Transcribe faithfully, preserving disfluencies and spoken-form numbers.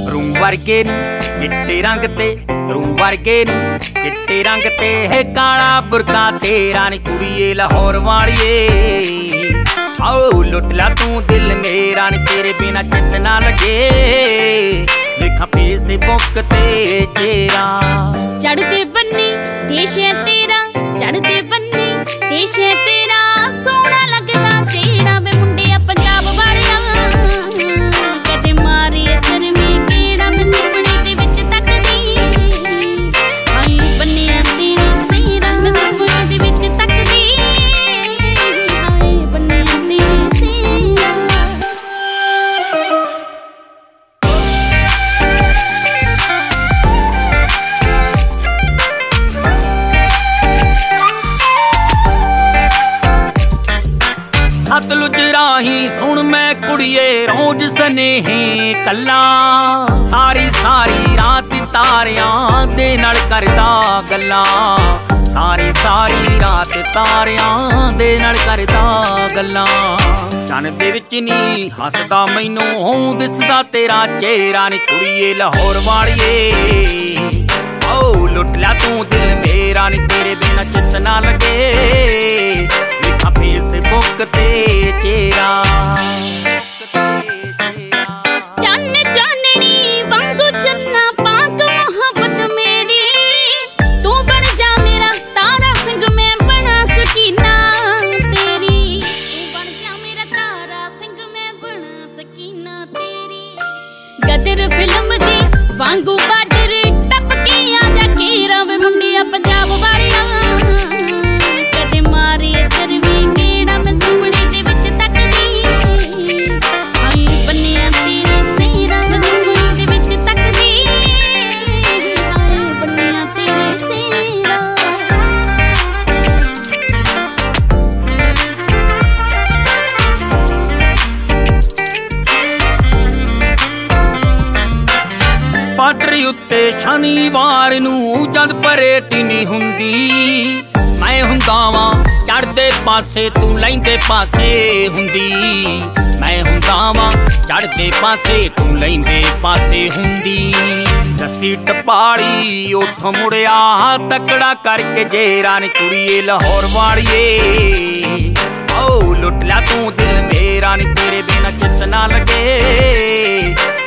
Room वर्गे नी चिट्टे रंग ते रूम वर्गे नी चिट्टे रंग ते है काला बुरका तेरा नी कुड़िए लाहौर वालिए। आओ लुट ला तू दिल मेरा नी तेरे बिना चित ना लगे देखा फेसबुक ते चेहरा। चढ़ते बन्नी देश है तेरा चढ़ते बन्नी देश है तेरा सोहना लगदा तेरा वे मुंडिया पंजाब वालिया कदे मारी इधर भी केड़ा मैं सुपने दे विच तकदी हाय बन्निया तेरे सेरा मैं सुपने दे विच तकदी हाय बन्निया तेरे सेरा। सतलुज राही सुन मैं कुड़िए रोज सनेहे कल्ला सारी सारी रात तारियां दे नाल करदा गल्लां सारी सारी रात तारियां दे नाल करदा गल्लां। चन दे विच नी हसदा मैनू हों दिसदा तेरा चेहरा नी कुड़िए लाहौर वालिए। ओ लुट ला तू दिल मेरा नी तेरे बिना चित ना लगे देखा फेसबुक ते चेहरा। चन चाननी वांगू चन्ना पाक मोहब्बत मेरी तू बन जा मेरा तारा सिंह मैं बना सकीना तेरी तू बन जा मेरा तारा सिंह मैं बना सकीना तेरी। गदर फिल्म दी वांगू बाडर टप के आ जा केरा वे मुंडिया पंजाब वालिया कदे मारी इधर भी केड़ा मैं सुपने दे विच तकदी हाय बन्निया तेरे सेरा मैं सुपने दे विच तकदी हाय बन्निया तेरे सेरा। पाटर उत्ते शनिवार नू जद परेटी नी हुंदी मैं हुंदा वां चढ़दे पासे तू लैंदे पासे हुंदी मैं हुंदा वां चढ़दे पासे तू लैंदे पासे हुंदी। रस्सी टपाली उठ मुड़िया तकड़ा करके जेरा नी कुड़िए लाहौर वालिए। ओ लुट ला तू दिल मेरा नी तेरे बिना चित ना लगे